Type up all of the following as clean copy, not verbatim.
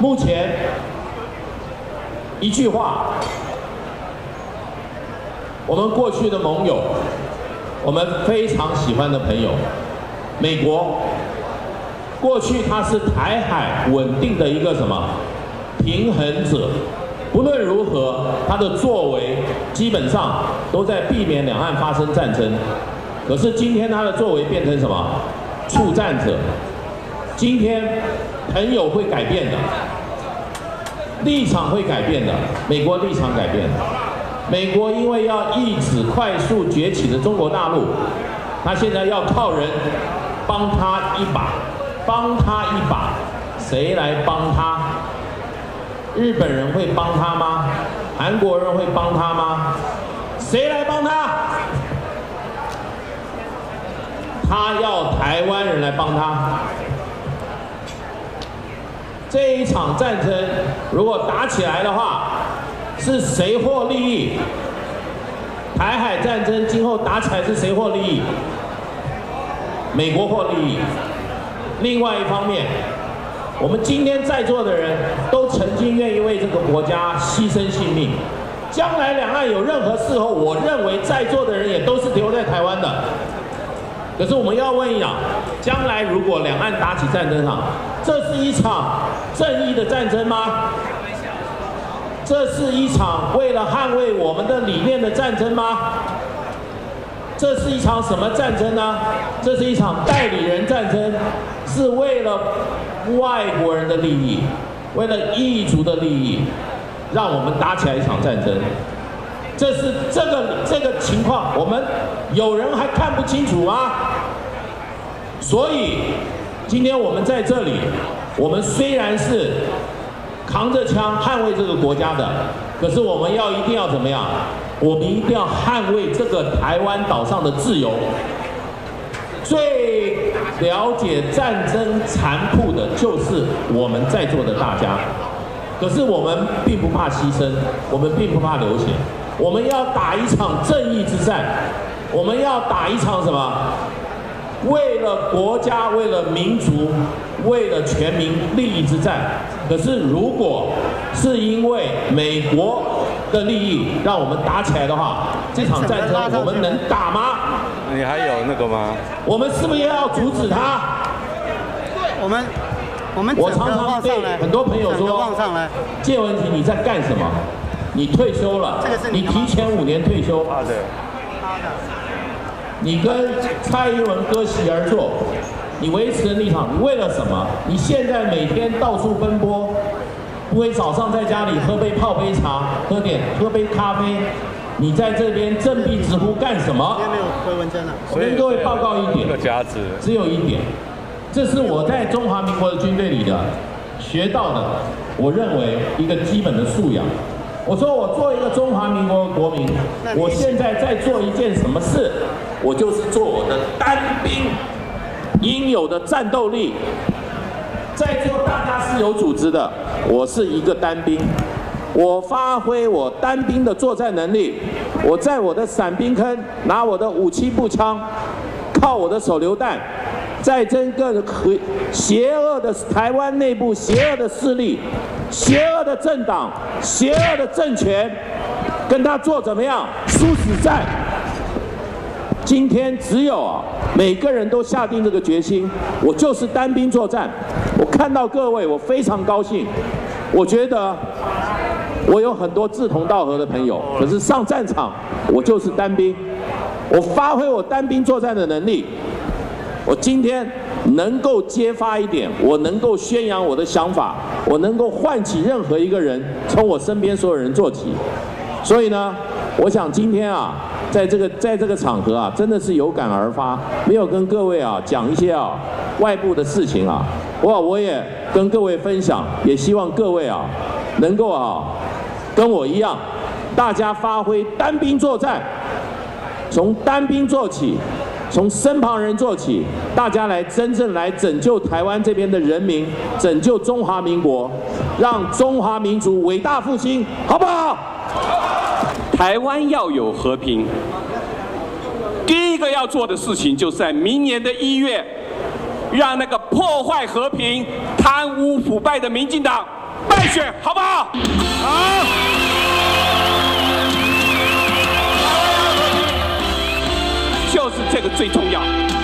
目前一句话，我们过去的盟友，我们非常喜欢的朋友，美国，过去它是台海稳定的一个什么平衡者，不论如何，它的作为基本上都在避免两岸发生战争。可是今天它的作为变成什么？促战者。今天朋友会改变的，立场会改变的，美国立场改变了。美国因为要抑制快速崛起的中国大陆，他现在要靠人帮他一把，帮他一把。谁来帮他？日本人会帮他吗？韩国人会帮他吗？谁来帮他？他要台湾人来帮他。这一场战争如果打起来的话，是谁获利益？台海战争今后打起来是谁获利益？美国获利益。另外一方面，我们今天在座的人都曾经愿意为这个国家牺牲性命。将来两岸有任何事后，我认为在座的人也都是留在台湾的。可是我们要问一下，将来如果两岸打起战争上，这是一场正义的战争吗？这是一场为了捍卫我们的理念的战争吗？这是一场什么战争呢？这是一场代理人战争，是为了外国人的利益，为了异族的利益，让我们打起来一场战争。这是这个情况，我们有人还看不清楚吗？所以今天我们在这里，我们虽然是扛着枪捍卫这个国家的，可是我们一定要怎么样？我们一定要捍卫这个台湾岛上的自由。最了解战争残酷的就是我们在座的大家，可是我们并不怕牺牲，我们并不怕流血。我们要打一场正义之战，我们要打一场什么？为了国家，为了民族，为了全民利益之战。可是如果是因为美国的利益让我们打起来的话，这场战争我们能打吗？ 你还有那个吗？ 我们是不是也要阻止他？我常常被很多朋友说，介文婷你在干什么？你退休了，你提前5年退休。 对。 你跟蔡英文割席而坐，你维持的立场，你为了什么？你现在每天到处奔波，不会早上在家里泡杯茶，喝杯咖啡，你在这边振臂直呼干什么？ 今天没有回文件了。 我跟各位报告一点，只有一点，这是我在中华民国的军队里的学到的，我认为一个基本的素养。我说我做一个中华民国的国民，我现在在做一件什么事？我就是做我的单兵应有的战斗力。在座大家是有组织的，我是一个单兵，我发挥我单兵的作战能力。我在我的伞兵坑拿我的57步枪，靠我的手榴弹，在这个邪恶的台湾内部邪恶的势力、邪恶的政党、邪恶的政权，跟他做怎么样殊死战？今天只有每个人都下定这个决心，我就是单兵作战。我看到各位，我非常高兴。我觉得我有很多志同道合的朋友，可是上战场我就是单兵，我发挥我单兵作战的能力。我今天能够揭发一点，我能够宣扬我的想法，我能够唤起任何一个人，从我身边所有人做起。所以呢，我想今天在这个场合真的是有感而发，没有跟各位讲一些外部的事情我也跟各位分享，也希望各位能够跟我一样，大家发挥单兵作战，从单兵做起。从身旁人做起，大家来真正来拯救台湾这边的人民，拯救中华民国，让中华民族伟大复兴，好不好？ 台湾要有和平，第一个要做的事情就是在明年的1月，让那个破坏和平、贪污腐败的民进党败选，好不好？好。就是这个最重要。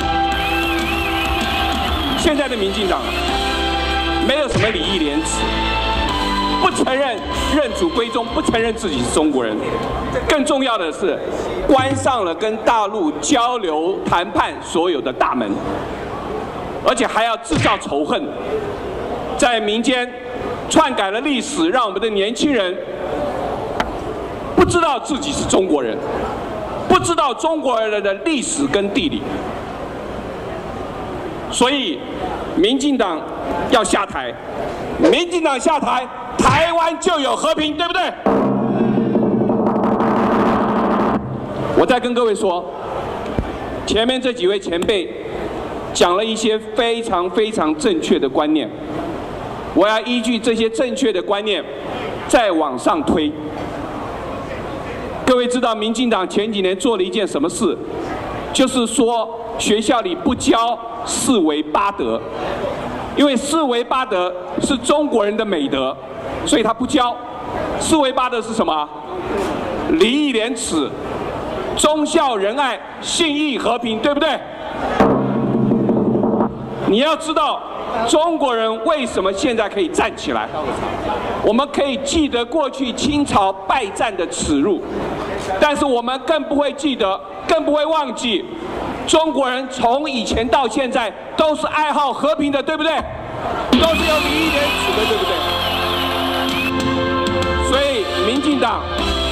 现在的民进党没有什么礼义廉耻，不承认认祖归宗，不承认自己是中国人。更重要的是，关上了跟大陆交流谈判所有的大门，而且还要制造仇恨，在民间篡改了历史，让我们的年轻人不知道自己是中国人，不知道中国人的历史跟地理。所以，民进党要下台，民进党下台，台湾就有和平，对不对？我再跟各位说，前面这几位前辈讲了一些非常非常正确的观念，我要依据这些正确的观念再往上推。各位知道，民进党前几年做了一件什么事？就是说学校里不教四维八德，因为四维八德是中国人的美德，所以他不教。四维八德是什么？礼义廉耻、忠孝仁爱、信义和平，对不对？你要知道，中国人为什么现在可以站起来？我们可以记得过去清朝败战的耻辱，但是我们更不会记得，更不会忘记，中国人从以前到现在都是爱好和平的，对不对？都是有礼义廉耻的，对不对？所以，民进党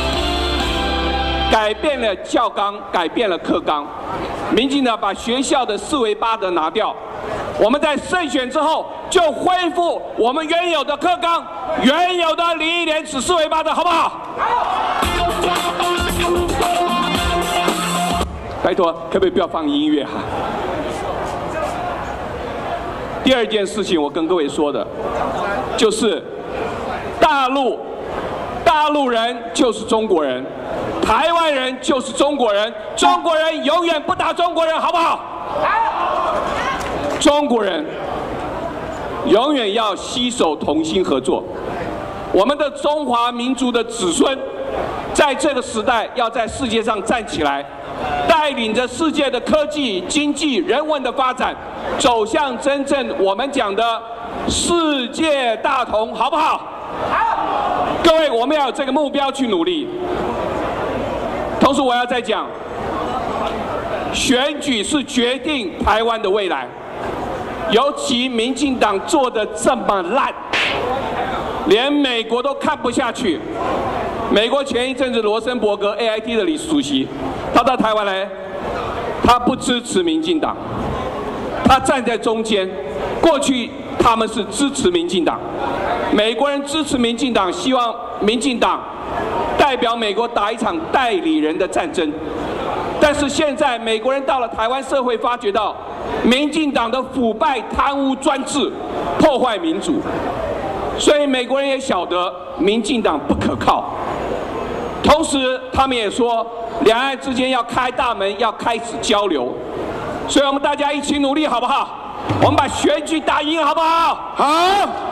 改变了教纲，改变了课纲。民进党把学校的四维八德拿掉，我们在胜选之后就恢复我们原有的课纲、原有的礼义廉耻、四维八德，好不好？拜托，可不可以不要放音乐哈？第二件事情，我跟各位说的，就是大陆人就是中国人。台湾人就是中国人，中国人永远不打中国人，好不好？中国人永远要携手同心合作。我们的中华民族的子孙，在这个时代要在世界上站起来，带领着世界的科技、经济、人文的发展，走向真正我们讲的世界大同，好不好？各位，我们要有这个目标去努力。同时，我要再讲，选举是决定台湾的未来。尤其民进党做的这么烂，连美国都看不下去。美国前一阵子罗森伯格 AIT 的理事主席，他到台湾来，他不支持民进党，他站在中间。过去他们是支持民进党，美国人支持民进党，希望民进党代表美国打一场代理人的战争。但是现在美国人到了台湾社会，发觉到民进党的腐败、贪污、专制，破坏民主，所以美国人也晓得民进党不可靠。同时，他们也说两岸之间要开大门，要开始交流。所以我们大家一起努力，好不好？我们把选举打赢，好不好？好。